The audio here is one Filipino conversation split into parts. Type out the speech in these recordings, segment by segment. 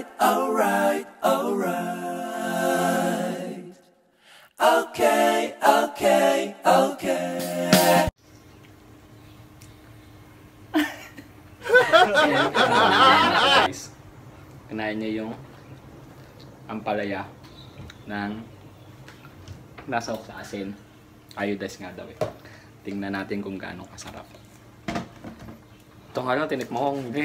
alright, alright, alright. Okay, okay, okay. Guys, kinain niya yung ampalaya ng nasawak sa asin. Iodized nga daw eh. Tingnan natin kung gaano kasarap. Ito nga lang, tinip mo kong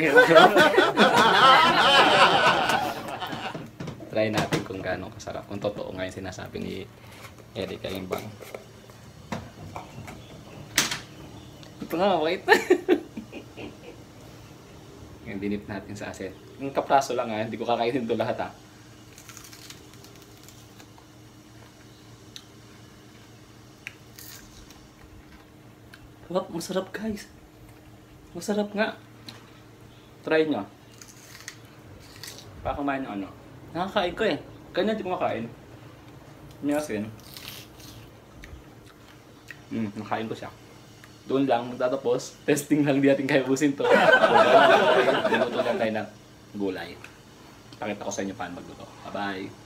try natin kung gaano kasarap. Kung totoo nga yung sinasabi ni Erica Imbang. Ito nga, wait. Yung dinip natin sa asin. Yung kapraso lang ha, hindi ko kakainin ito lahat ha. Masarap guys. Masarap nga. Try nyo. Baka kumain ng ano. Nakakain ko eh. Kanya hindi ko makain. May asin. Nakain ko siya. Doon lang magtatapos. Testing lang, di natin kaya ubusin to. Dinuto lang tayo ng gulay. Pakita ko sa inyo paano magluto. Bye bye.